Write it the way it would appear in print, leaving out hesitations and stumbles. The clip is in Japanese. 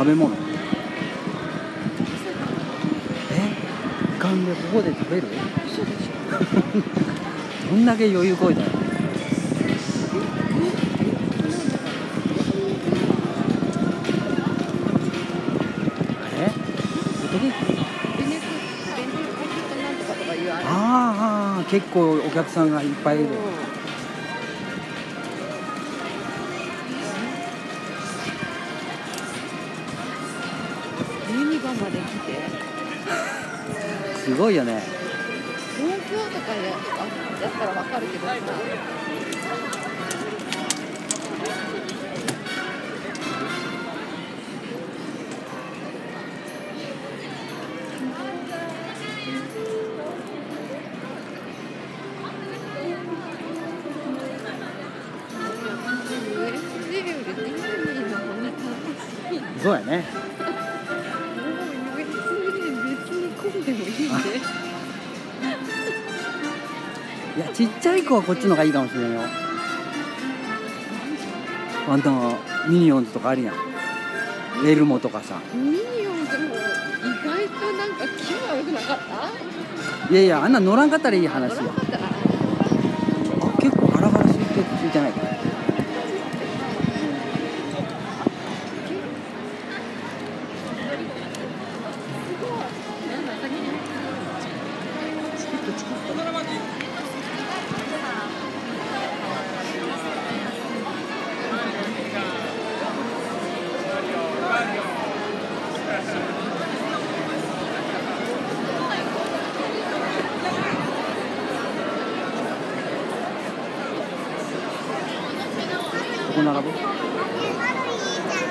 べ物。浮かんでここで食べる？ 嘘でしょ。 どんだけ余裕こいたの？ああ、結構お客さんがいっぱいいる。 12番まで来て。 すごいよね。 東京とかやったらわかるけどさ。 そうやね。 別に混んでもいいね。 いや、ちっちゃい子はこっちの方がいいかもしれんよ。あんたのミニオンズとかあるやん。エルモとかさ。 ミニオンズも意外となんか気分悪くなかった？ いやいや、あんな乗らんかったらいい話よ。 乗らなかったら。 あ、結構ガラガラ空いてないか。ここ並ぶ？